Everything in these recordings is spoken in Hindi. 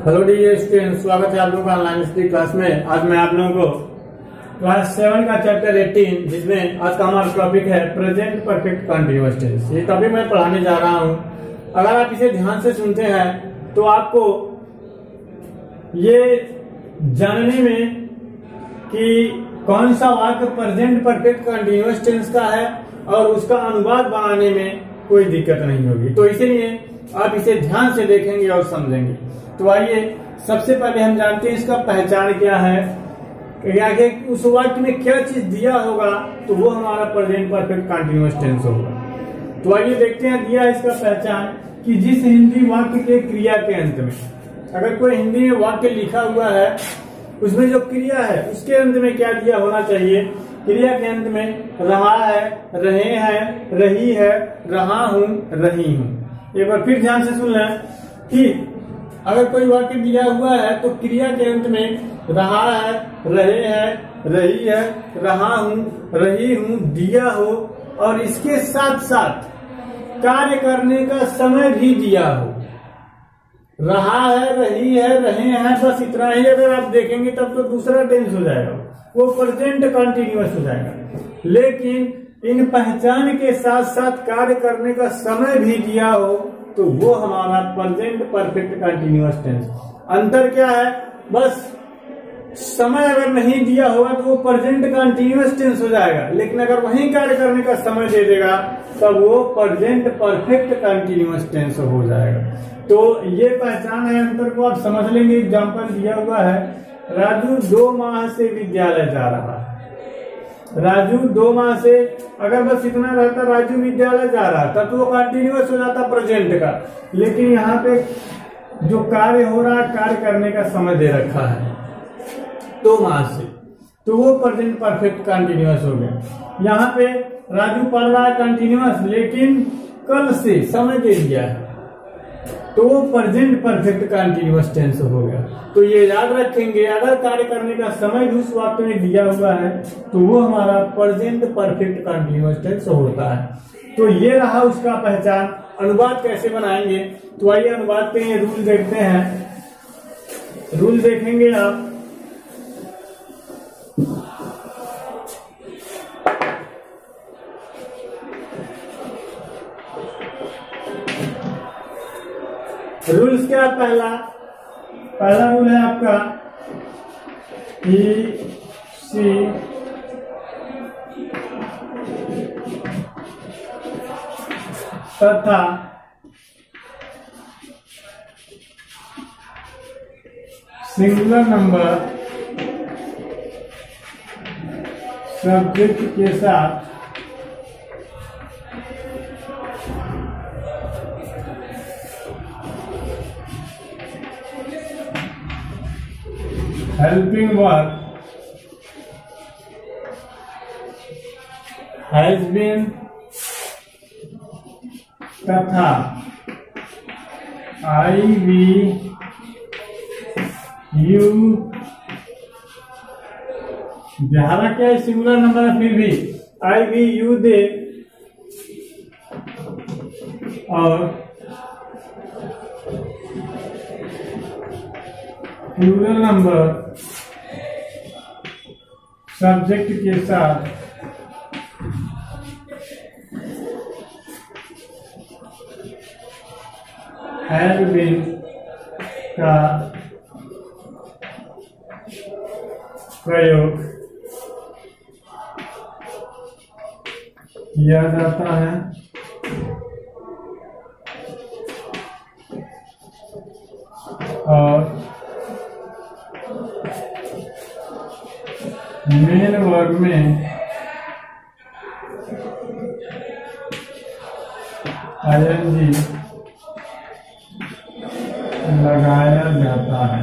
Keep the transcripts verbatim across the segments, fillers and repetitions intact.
हेलो डियर स्टूडेंट, स्वागत है आप लोगों का ऑनलाइन स्टडी क्लास में। आज मैं आप लोगों को क्लास सेवन का चैप्टर एटीन, जिसमें आज का हमारा टॉपिक है प्रेजेंट परफेक्ट कंटिन्यूअस टेंस। ये टॉपिक मैं पढ़ाने जा रहा हूँ। अगर आप इसे ध्यान से सुनते हैं तो आपको ये जानने में कि कौन सा वाक्य प्रेजेंट परफेक्ट कंटिन्यूअस टेंस का है और उसका अनुवाद बनाने में कोई दिक्कत नहीं होगी। तो इसीलिए आप इसे ध्यान से देखेंगे और समझेंगे। तो आइए सबसे पहले हम जानते हैं इसका पहचान क्या है, कि उस वाक्य में क्या चीज दिया होगा तो वो हमारा प्रेजेंट परफेक्ट कंटिन्यूअस टेंस होगा। तो आइए देखते हैं दिया इसका पहचान कि जिस हिंदी वाक्य के क्रिया के अंत में, अगर कोई हिंदी में वाक्य लिखा हुआ है उसमें जो क्रिया है उसके अंत में क्या दिया होना चाहिए। क्रिया के अंत में रहा है, रहे हैं, रही है, रहा हूं, रही हूं। एक बार फिर ध्यान से सुन लें कि अगर कोई वाक्य दिया हुआ है तो क्रिया के अंत में रहा है, रहे हैं, रही है, रहा हूं, रही हूं दिया हो और इसके साथ साथ कार्य करने का समय भी दिया हो। रहा है, रही है, रहे हैं, बस इतना ही अगर आप देखेंगे तब तो दूसरा टेंस हो जाएगा, वो प्रेजेंट कंटिन्यूअस हो जाएगा। लेकिन इन पहचान के साथ साथ कार्य करने का समय भी दिया हो तो वो हमारा प्रेजेंट परफेक्ट कंटिन्यूअस टेंस। अंतर क्या है, बस समय अगर नहीं दिया होगा तो वो प्रेजेंट कंटिन्यूअस टेंस हो जाएगा, लेकिन अगर वहीं कार्य करने का समय दे देगा तब वो प्रेजेंट परफेक्ट कंटिन्यूअस टेंस हो जाएगा। तो ये पहचान है, अंतर को आप समझ लेंगे। एग्जाम्पल दिया हुआ है, राजू दो माह से विद्यालय जा रहा है। राजू दो माह से, अगर बस इतना रहता राजू विद्यालय जा रहा था तो वो कंटिन्यूअस हो जाता प्रेजेंट का। लेकिन यहाँ पे जो कार्य हो रहा है, कार्य करने का समय दे रखा है दो माह से, तो वो प्रेजेंट परफेक्ट कंटिन्यूअस हो गया। यहाँ पे राजू पढ़ रहा है कंटिन्यूअस, लेकिन कल से समय दे दिया है तो वो प्रेजेंट परफेक्ट कंटिन्यूअस टेंस हो गया। तो ये याद रखेंगे, अगर कार्य करने का समय भी उस वाक्य में दिया हुआ है तो वो हमारा प्रेजेंट परफेक्ट कंटिन्यूअस टेंस होता है। तो ये रहा उसका पहचान। अनुवाद कैसे बनाएंगे, तो आइए अनुवाद के लिए रूल देखते हैं। रूल देखेंगे आप, रूल्स क्या है। पहला पहला रूल है आपका ई सी तथा सिंगुलर नंबर सब्जेक्ट के साथ helping verb has been तथा I V U, जहां क्या है सिंगुलर नंबर है फिर भी I V U दे और प्लूरल नंबर सब्जेक्ट के साथ हैव बीन का प्रयोग किया जाता है और मेन वर्ग में आईएनजी लगाया जाता है।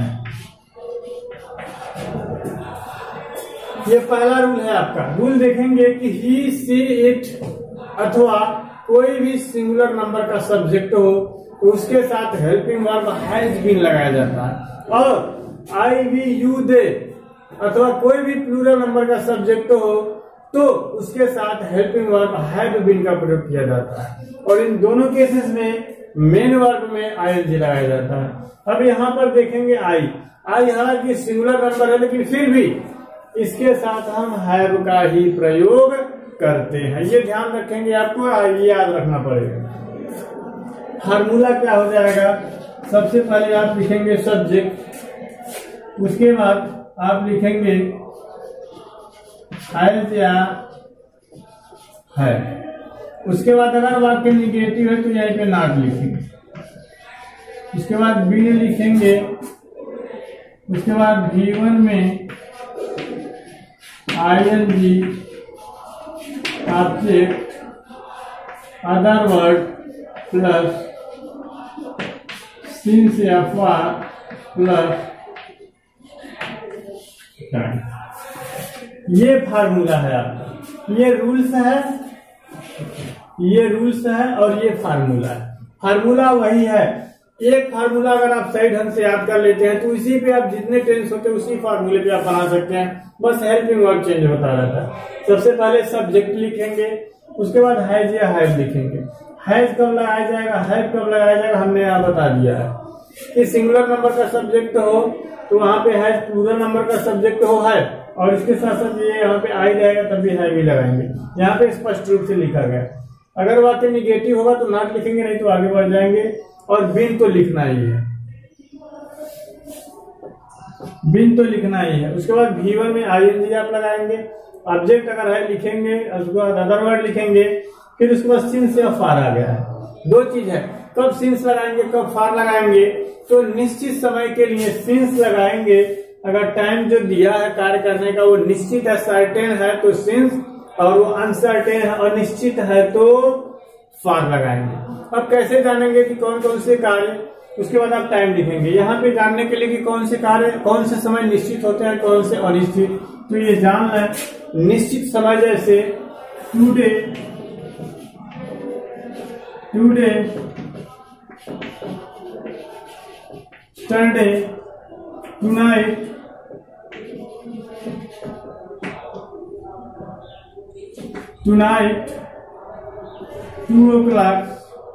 ये पहला रूल है आपका। रूल देखेंगे कि ही, सी, इट अथवा कोई भी सिंगुलर नंबर का सब्जेक्ट हो तो उसके साथ हेल्पिंग वर्ब हैज बीन लगाया जाता है। और आई वी यू दे अथवा कोई भी प्लूरल नंबर का सब्जेक्ट हो तो उसके साथ हेल्पिंग वर्ब हैव बीन का प्रयोग किया जाता है और इन दोनों केसेस में मेन वर्ब में आईएनजी लगाया जाता है। अब यहाँ पर देखेंगे आई आई हालांकि सिंगुलर नंबर है, लेकिन फिर भी इसके साथ हम हैव का ही प्रयोग करते हैं, ये ध्यान रखेंगे, आपको ये याद रखना पड़ेगा। फार्मूला क्या हो जाएगा, सबसे पहले आप लिखेंगे सब्जेक्ट, उसके बाद आप लिखेंगे हैज या है, उसके बाद अगर वाक्य निगेटिव है तो यहीं पे नॉट लिखेंगे, उसके बाद बी लिखेंगे, उसके बाद गिवन में I N G object other word plus since या फॉर प्लस टाइम। ये फार्मूला है आपका, ये रूल्स है, ये रूल्स है और ये फार्मूला है। फार्मूला वही है, एक फार्मूला अगर आप सही ढंग से याद कर लेते हैं तो इसी पे आप जितने टेंस होते हैं उसी फार्मूले पे आप बना सकते हैं, बस हेल्पिंग वर्ब चेंज होता रहता है। सबसे पहले सब्जेक्ट लिखेंगे, उसके बाद हैज या हैव लिखेंगे। हैज कब लगाया जाएगा, हैव कब लगाया जाएगा, हमने यहाँ बता दिया है कि सिंगुलर नंबर का सब्जेक्ट हो तो वहां पे हैज, प्लूरल नंबर का सब्जेक्ट हो है, और इसके साथ साथ ये यहाँ पे आई जाएगा तब भी हैव भी लगाएंगे, यहाँ पे स्पष्ट रूप से लिखा गया। अगर वाक्य निगेटिव होगा तो नॉट लिखेंगे, नहीं तो आगे बढ़ जाएंगे, और बिन तो लिखना ही है, बिन तो लिखना ही है। उसके बाद गिवन में आईएनजी आप लगाएंगे, ऑब्जेक्ट अगर है लिखेंगे, उसके बाद अदर वर्ड लिखेंगे, फिर उसके बाद सिंस या फार आ गया है। दो चीज है, कब सिंस लगाएंगे कब फार लगाएंगे, तो निश्चित समय के लिए सिंस लगाएंगे, अगर टाइम जो दिया है कार्य करने का वो निश्चित है, सर्टेन है तो सिंस, और वो अनसर्टेन है अनिश्चित है तो फार लगाएंगे। अब कैसे जानेंगे कि कौन कौन से कार्य, उसके बाद आप टाइम लिखेंगे यहाँ पे जानने के लिए कि कौन से कार्य कौन से समय निश्चित होते हैं कौन से अनिश्चित, तो ये जान लें। निश्चित समय जैसे today, today, yesterday, tonight, tonight, two o'clock,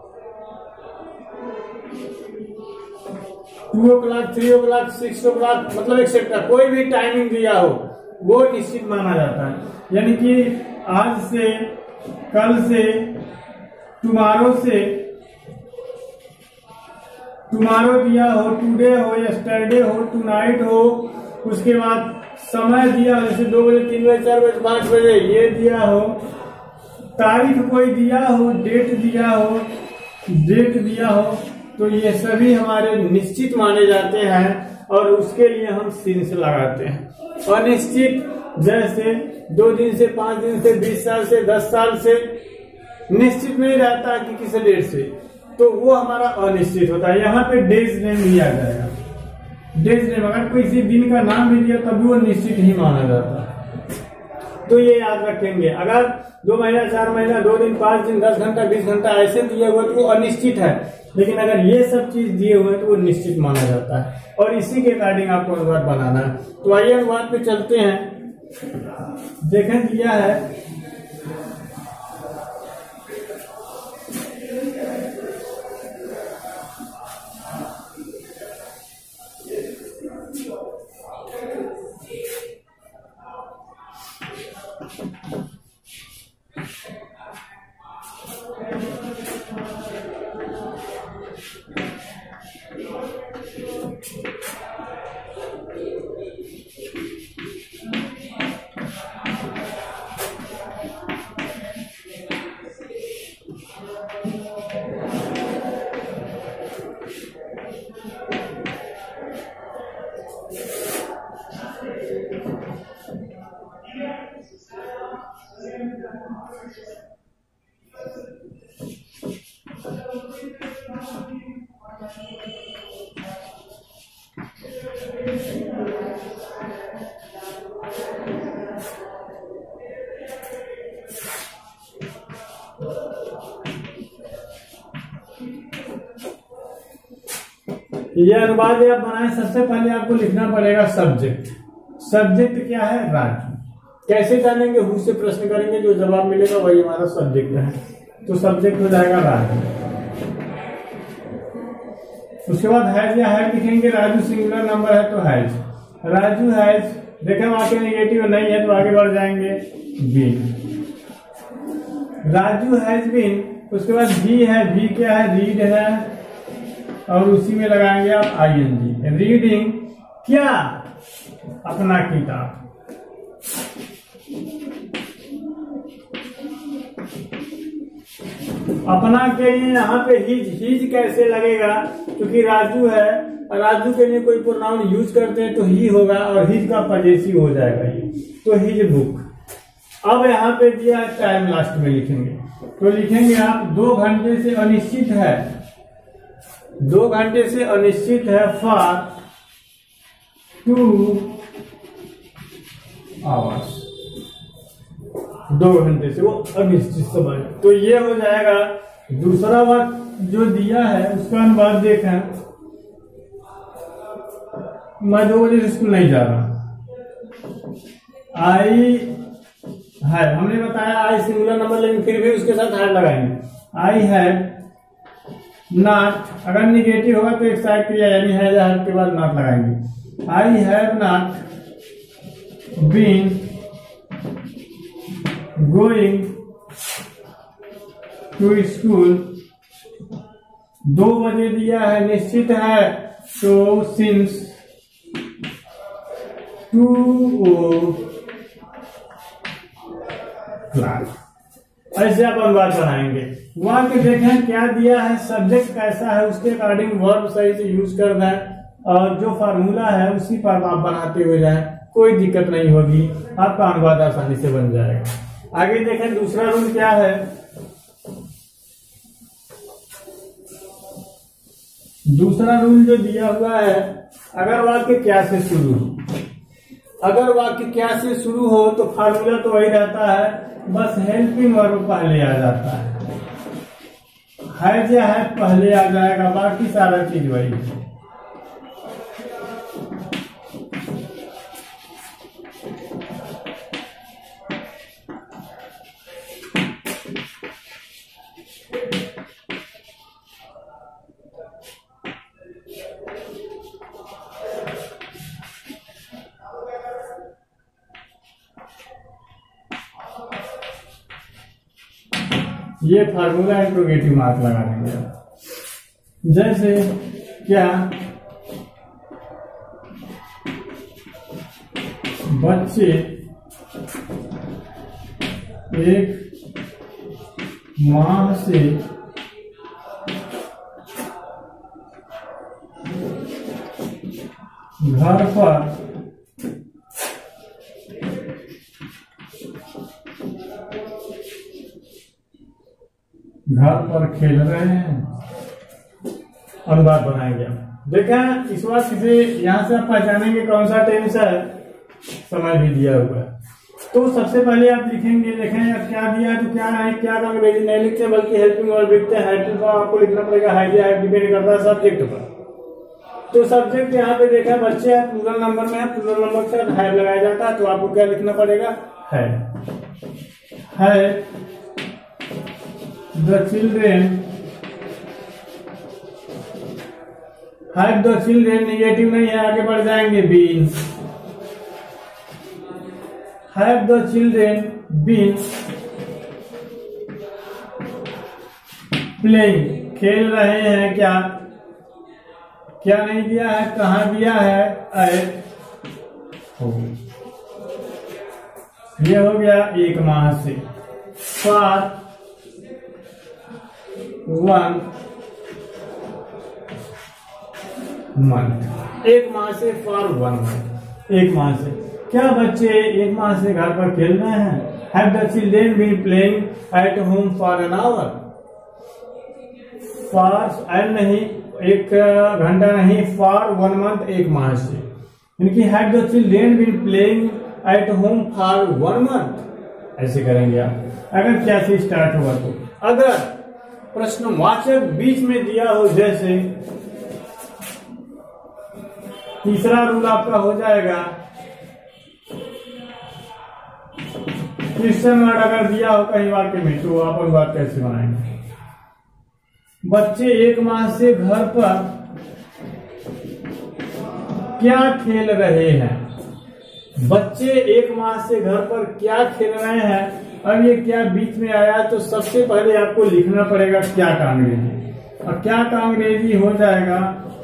two o'clock, three o'clock, six o'clock, मतलब एक्सेट्रा, कोई भी टाइमिंग दिया हो वो निश्चित माना जाता है। यानी कि आज से, कल से, टुमारो से, टुमारो दिया हो, टुडे हो, यस्टरडे हो, टुनाइट हो, उसके बाद समय दिया हो जैसे दो बजे, तीन बजे, चार बजे, पांच बजे ये दिया हो, तारीख कोई दिया हो, डेट दिया हो, डेट दिया हो, तो ये सभी हमारे निश्चित माने जाते हैं और उसके लिए हम सिंस लगाते हैं। अनिश्चित जैसे दो दिन से, पांच दिन से, बीस साल से, दस साल से, निश्चित नहीं रहता कि किस डेट से, तो वो हमारा अनिश्चित होता है। यहाँ पे डेज नेम दिया जाएगा, डेज नेम अगर किसी दिन का नाम भी दिया तब भी वो निश्चित ही माना जाता है, तो ये याद रखेंगे। अगर दो महीना, चार महीना, दो दिन, पांच दिन, दस घंटा, बीस घंटा ऐसे दिए हुए तो वो अनिश्चित है, लेकिन अगर ये सब चीज दिए हुए तो वो निश्चित माना जाता है, और इसी के अकॉर्डिंग आपको अनुवाद बनाना है। तो आइए अनुवाद पे चलते हैं, देखें दिया है ये अनुवाद आप बनाए, सबसे पहले आपको लिखना पड़ेगा सब्जेक्ट। सब्जेक्ट क्या है, राजू। कैसे जानेंगे, हु से प्रश्न करेंगे, जो जवाब मिलेगा वही हमारा सब्जेक्ट है, तो सब्जेक्ट हो जाएगा राजू। उसके बाद हैज या हैड लिखेंगे, राजू सिंगुलर नंबर है तो हैज, राजू हैज, देखें वहां के नेगेटिव नहीं है तो आगे बढ़ जाएंगे, बीन, राजू हैज बीन। उसके बाद भी है, भी क्या है, रीड है, और उसी में लगाएंगे आप आई एन जी, रीडिंग क्या, अपना किताब। अपना के लिए यहाँ पे हिज, हिज कैसे लगेगा, क्योंकि राजू है, राजू के लिए कोई प्रोनाउन यूज करते हैं तो ही होगा, और हिज का पजेसिव हो जाएगा ये, तो हिज बुक। अब यहाँ पे दिया टाइम, लास्ट में लिखेंगे, तो लिखेंगे आप दो घंटे से अनिश्चित है, दो घंटे से अनिश्चित है फॉर टू आवर्स, दो घंटे से वो अनिश्चित समय। तो ये हो जाएगा। दूसरा वाक्य जो दिया है उसका अनुवाद देखें, मैं दो बजे से स्कूल नहीं जा रहा, आई है, हमने बताया आई सिंगुलर नंबर, लेकिन फिर भी उसके साथ हैड लगाएंगे, आई हैव नॉट, अगर निगेटिव होगा तो एक साइड क्रिया यानी है या हैव के बाद नॉट लगाएंगे, I have not been going to school, दो बजे दिया है, निश्चित है, तो सिंस टू ओ क्लास। ऐसे आप अनुवाद बनाएंगे। वहां के देखें क्या दिया है, सब्जेक्ट कैसा है, उसके अकॉर्डिंग वर्ब सही से यूज करना है, और जो फार्मूला है उसी पर आप बनाते हुए जाए, कोई दिक्कत नहीं होगी, आपका अनुवाद आसानी से बन जाएगा। आगे देखें दूसरा रूल क्या है, दूसरा रूल जो दिया हुआ है, अगर वाक्य क्या से शुरू हो, अगर वाक्य क्या से शुरू हो तो फार्मूला तो वही रहता है, बस हेल्पिंग वर्ब पहले आ जाता है, हैज या हैव पहले आ जाएगा, बाकी सारा चीज वही है। ये फार्मूला इंट्रोगेटिव मार्क लगा देंगे। जैसे क्या, बच्चे एक माह से घर पर घर पर खेल रहे हैं, अनुवाद बनाएंगे। देखें इस बात से यहां से आप पहचानेंगे कौन सा टेंस है, समय भी दिया हुआ है। तो सबसे पहले आप लिखेंगे, देखें क्या दिया है तो क्या है, क्या अंग्रेजी नहीं लिखते बल्कि हेल्पिंग वर्ब लिखते हैं, हेल्पिंग वर्ब आपको लिखना पड़ेगा, हैज या हैव डिपेंड करता है सब्जेक्ट पर। तो सब्जेक्ट यहाँ पे देखा बच्चे है, प्लूरल नंबर में है, प्लूरल नंबर के साथ हैव लगाया जाता है, तो आपको क्या लिखना पड़ेगा, है, है the children, have the children negative नहीं है, आगे बढ़ जाएंगे, been, have the children been playing, खेल रहे हैं क्या, क्या नहीं दिया है, कहाँ दिया है, at home। ये हो गया एक माह से, for वन मंथ, एक माह से फॉर वन मंथ, एक माह से। क्या बच्चे एक माह से घर पर खेल रहे हैं, have the children been playing at home for an hour, for an नहीं, एक घंटा नहीं, फॉर वन मंथ, एक माह से, इनकी have the children been playing at home for one month. ऐसे करेंगे आप, अगर क्या से स्टार्ट हुआ तो। अगर प्रश्नवाचक बीच में दिया हो, जैसे तीसरा रूल आपका हो जाएगा, क्वेश्चन वर्ड अगर दिया हो कहीं वाक्य में, तो आप अनुवाद कैसे बनाएंगे, बच्चे एक माह से घर पर क्या खेल रहे हैं। बच्चे एक माह से घर पर क्या खेल रहे हैं। अब ये क्या बीच में आया, तो सबसे पहले आपको लिखना पड़ेगा क्या का अंग्रेजी, और क्या का अंग्रेजी हो जाएगा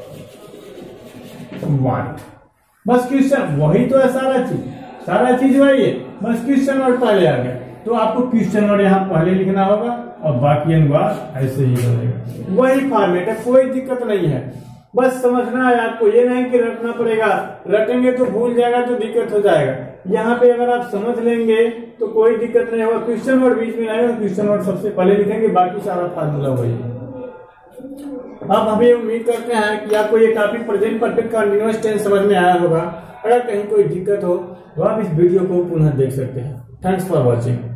व्हाट। बस क्वेश्चन वही तो है, सारा चीज सारा चीज वही है, बस क्वेश्चन वर्ड पहले आ गया। तो आपको क्वेश्चन वर्ड यहाँ पहले लिखना होगा और बाकी अनुवाद ऐसे ही बनेगा। वही फॉर्मेट है, कोई दिक्कत नहीं है। बस समझना है आपको, ये नहीं कि रटना पड़ेगा, रटेंगे तो भूल जाएगा तो दिक्कत हो जाएगा। यहाँ पे अगर आप समझ लेंगे तो कोई दिक्कत नहीं होगा। क्वेश्चन वर्ड बीच में आएगा, क्वेश्चन वर्ड सबसे पहले लिखेंगे, बाकी सारा फार्मूला वही है। अब हमें उम्मीद करते हैं कि आपको ये काफी प्रेजेंट परफेक्ट कंटीन्यूअस टेंस समझ में आया होगा। अगर कहीं कोई दिक्कत हो तो आप इस वीडियो को पुनः देख सकते हैं। Thanks for watching.